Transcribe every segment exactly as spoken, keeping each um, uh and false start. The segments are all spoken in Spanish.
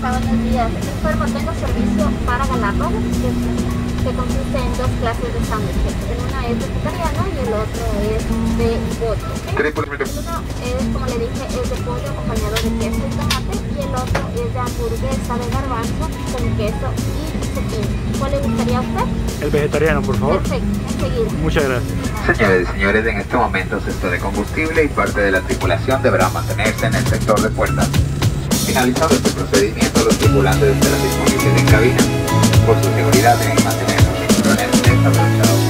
Hola, buenos días. Informo, tengo servicio para Galápagos, que, que consiste en dos clases de sándwiches. El uno es vegetariano y el otro es de pollo. ¿Okay? Uno es, como le dije, es de pollo acompañado de queso y tomate, y el otro es de hamburguesa de garbanzo con queso y zucchini. ¿Cuál le gustaría a usted? El vegetariano, por favor. Perfecto, enseguida. Muchas gracias. Señores y señores, en este momento se está de combustible y parte de la tripulación deberá mantenerse en el sector de puertas. Finalizado este procedimiento, los tripulantes estarán disponibles en cabina. Por su seguridad deben mantener sus cinturones desabrochados.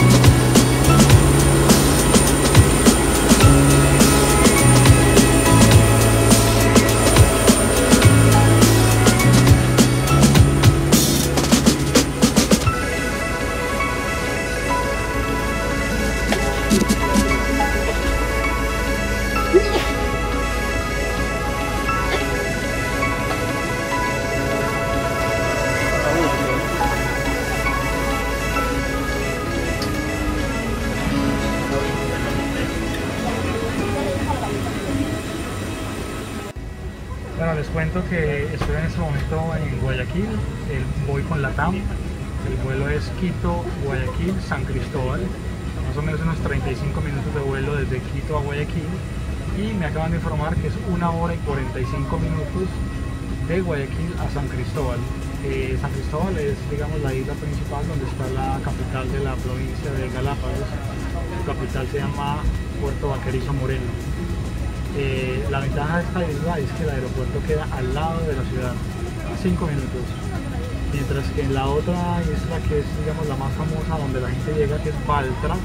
Bueno, les cuento que estoy en este momento en Guayaquil, el, voy con LATAM, el vuelo es Quito, Guayaquil, San Cristóbal, más o menos unos treinta y cinco minutos de vuelo desde Quito a Guayaquil, y me acaban de informar que es una hora y cuarenta y cinco minutos de Guayaquil a San Cristóbal. Eh, San Cristóbal es, digamos, la isla principal donde está la capital de la provincia de Galápagos. Su capital se llama Puerto Vaquerizo Moreno. Eh, la ventaja de esta isla es que el aeropuerto queda al lado de la ciudad, a cinco minutos, mientras que en la otra isla, que es, digamos, la más famosa donde la gente llega, que es Baltra,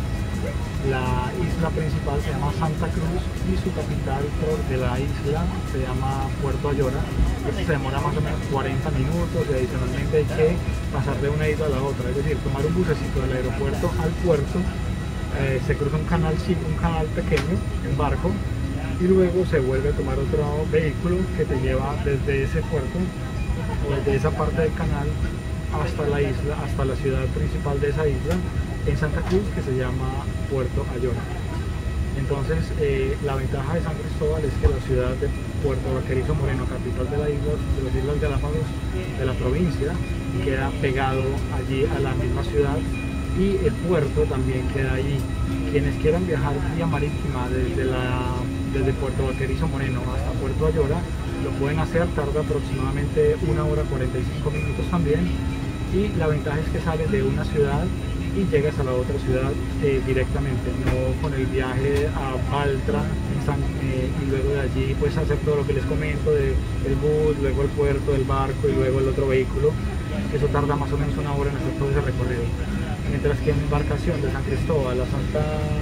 la isla principal se llama Santa Cruz y su capital de la isla se llama Puerto Ayora. Esto se demora más o menos cuarenta minutos y adicionalmente hay que pasar de una isla a la otra, es decir, tomar un bucecito del aeropuerto al puerto, eh, se cruza un canal, un canal pequeño, un barco, y luego se vuelve a tomar otro vehículo que te lleva desde ese puerto o desde esa parte del canal hasta la isla, hasta la ciudad principal de esa isla en Santa Cruz, que se llama Puerto Ayora. Entonces eh, la ventaja de San Cristóbal es que la ciudad de Puerto Vaquerizo Moreno, capital de, la isla, de las Islas Galápagos, de la provincia, queda pegado allí a la misma ciudad, y el puerto también queda allí. Quienes quieran viajar vía marítima desde la desde Puerto Vaquerizo Moreno hasta Puerto Ayora lo pueden hacer, tarda aproximadamente una hora cuarenta y cinco minutos también, y la ventaja es que sales de una ciudad y llegas a la otra ciudad eh, directamente, no con el viaje a Baltra en San, eh, y luego de allí pues hacer todo lo que les comento de el bus, luego el puerto, el barco y luego el otro vehículo. Eso tarda más o menos una hora en hacer todo ese recorrido, mientras que en embarcación de San Cristóbal a Santa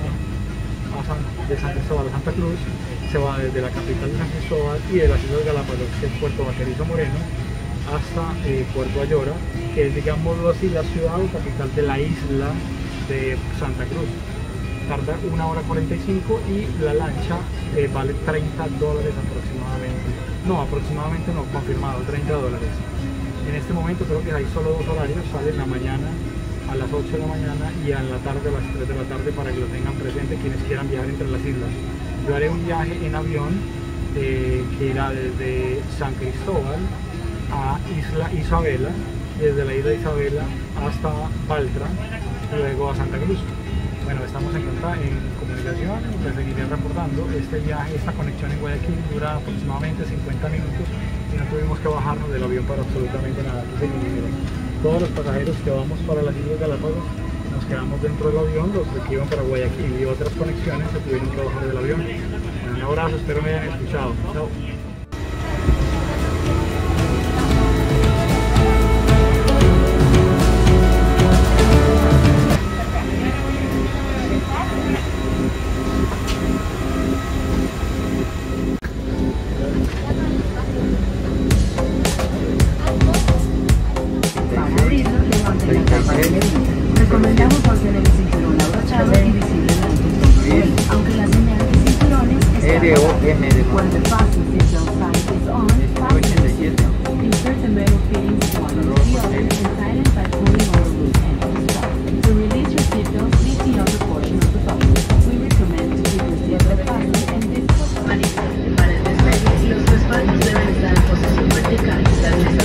de San Cristóbal a Santa Cruz se va desde la capital de San Cristóbal y de las Islas Galápagos, que es Puerto Vaquerizo Moreno, hasta eh, Puerto Ayora, que es, digámoslo así, la ciudad o capital de la isla de Santa Cruz. Tarda una hora cuarenta y cinco y la lancha eh, vale treinta dólares aproximadamente. No, aproximadamente no, confirmado, treinta dólares. En este momento creo que hay solo dos horarios, sale en la mañana a las ocho de la mañana y a la tarde a las tres de la tarde, para que lo tengan presente quienes quieran viajar entre las islas. Yo haré un viaje en avión eh, que irá desde San Cristóbal a Isla Isabela, desde la isla Isabela hasta Baltra, luego a Santa Cruz. Bueno, estamos en, en comunicación, les seguiré reportando. Este viaje, esta conexión en Guayaquil dura aproximadamente cincuenta minutos y no tuvimos que bajarnos del avión para absolutamente nada. Aquí se me todos los pasajeros que vamos para las Islas Galápagos nos quedamos dentro del avión, los que iban para Guayaquil y otras conexiones se tuvieron que bajar del avión. Un abrazo, espero me hayan escuchado. Chao. Recomendamos mantener el cinturón abrochado y visible durante el aunque la señal de cinturones está When the fasten seatbelt sign is on, fasten the seatbelt. Insert the metal fittings one into the other and tighten by pulling on the loose end of the strap. To release your seatbelt, lift the upper portion of the belt. We recommend to keep your seatbelt fastened and this. Para el despegue, los respaldos deben estar en posición vertical.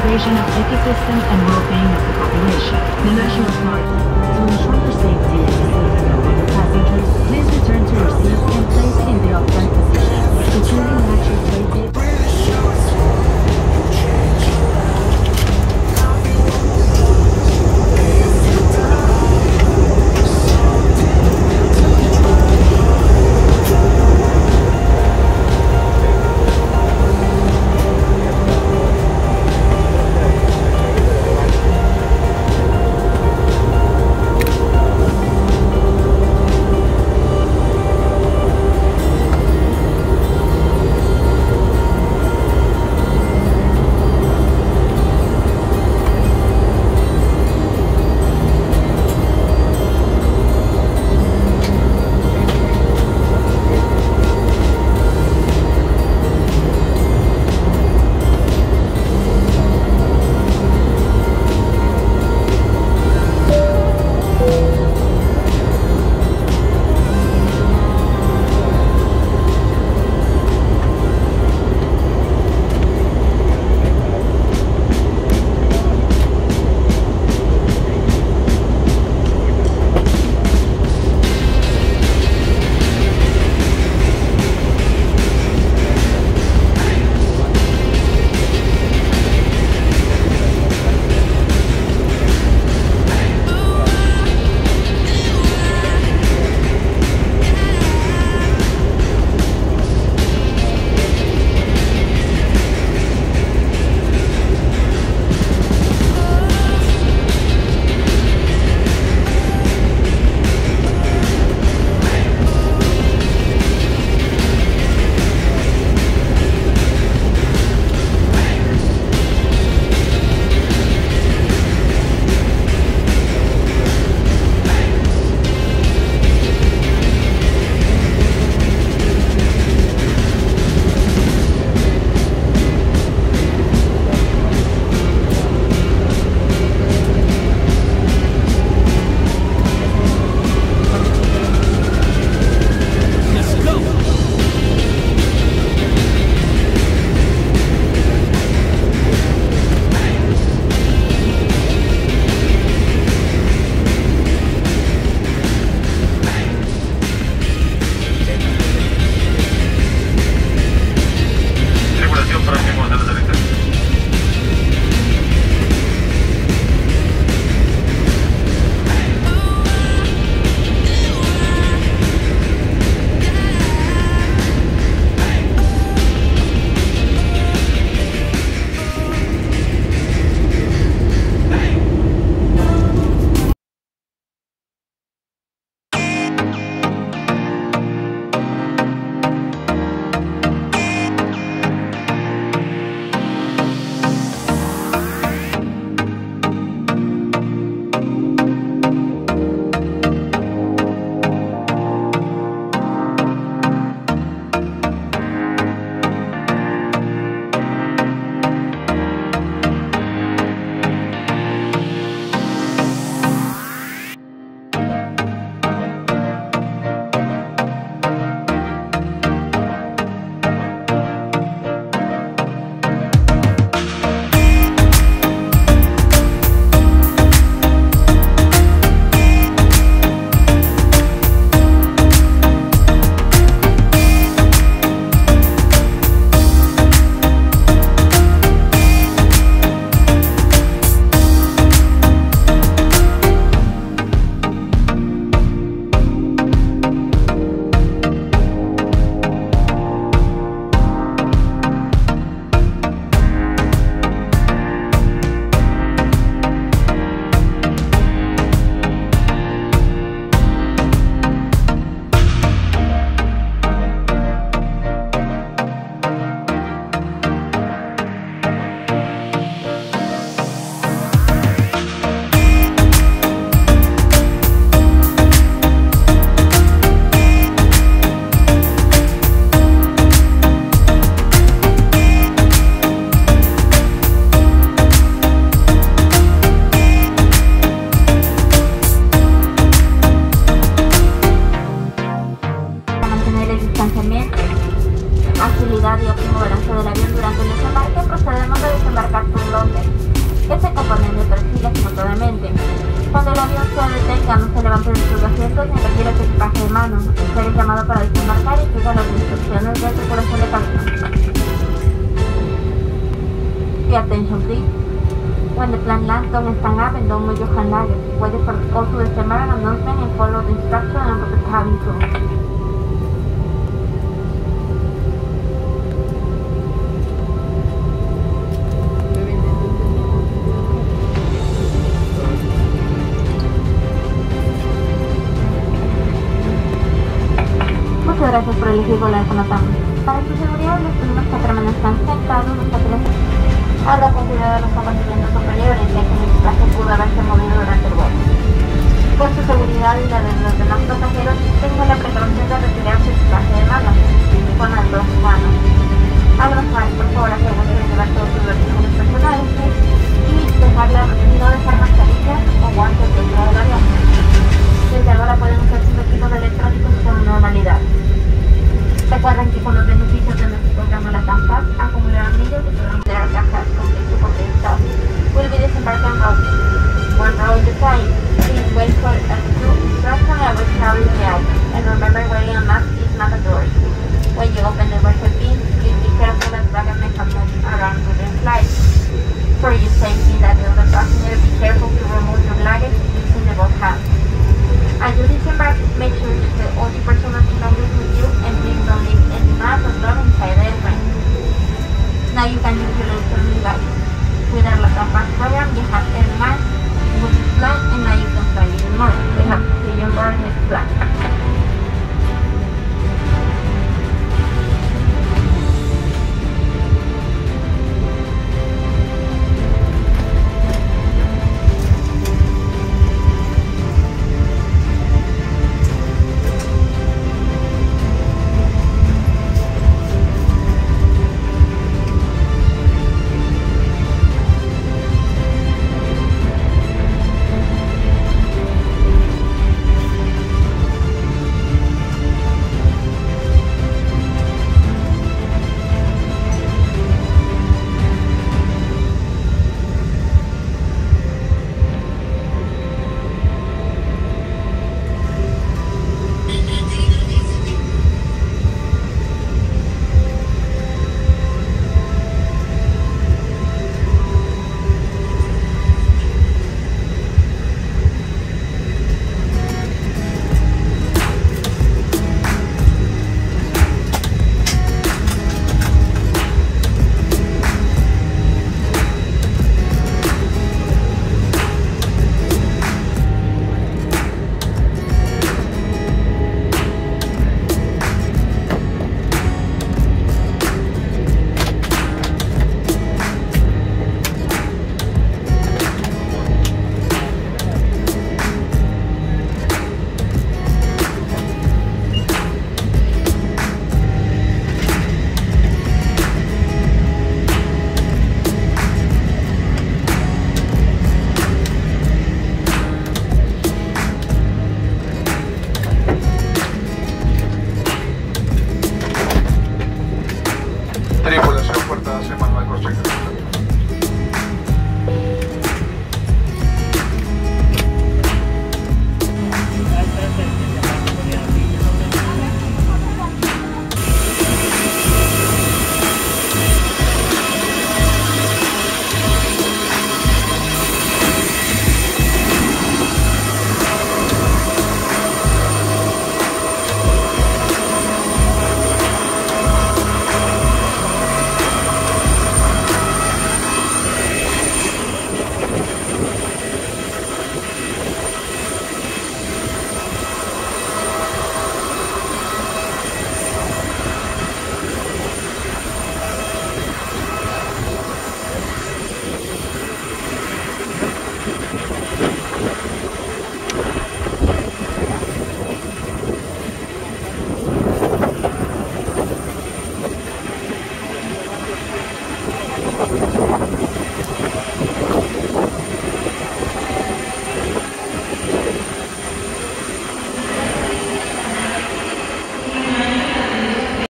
preservation of ecosystems and well-being of the population. The National Park. To ensure your safety and the safety of other passengers, please return to your seats and place in the upright position. Securing natural trade day. Este componente persigue simultáneamente. Cuando el avión se detenga, no se levante de sus asientos ni retire su equipaje de mano. Será llamado para desembarcar y siga las instrucciones de tripulación de cabina. Pay attention, please. When the plane lands, don't stand up and don't move your hand luggage. Wait for the call to disembark and announcement and follow the instruction and the cabin crew. Muchas gracias por elegir volar con LATAM. Para su seguridad, los primeros que permanezcan sentados los atletas. Habla con cuidado de los compartimentos superiores, ya que el equipaje pudo haberse movido durante el vuelo. Por su seguridad y la de los demás pasajeros, tenga la precaución de retirar su equipaje de mano, con las dos manos. Abra por favor, asegúrese de llevar todos sus artículos personales y dejarla, no dejar mascarillas o guantes dentro del avión. Desde ahora pueden usar sus equipos electrónicos con normalidad. Recuerden que con los beneficios de nuestro programa LATAM Pass acumularán millas y podrán crear cajas con equipo de staff. Will be disembarking route. One row at a time. Please wait for a crew instruction and will carry the out. And remember, wearing a mask is mandatory. When you open the record bin, please be careful that baggage may have moved around during flight. For your safety, that the other passenger, be careful to remove your luggage using the both hands. As you disembark, make sure to take all your personal belongings with you and please don't leave any mask or glove inside the airplane. Now you can use your electronic luggage. With our LATAM Pass